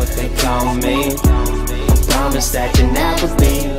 what they call me. I promise that you'll never be